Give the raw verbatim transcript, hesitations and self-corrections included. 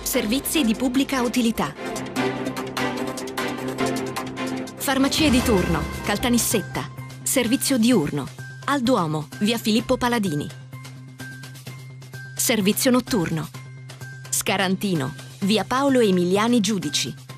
Servizi di pubblica utilità. Farmacie di turno, Caltanissetta. Servizio diurno. Al Duomo, via Filippo Paladini. Servizio notturno. Scarantino, via Paolo Emiliani Giudici.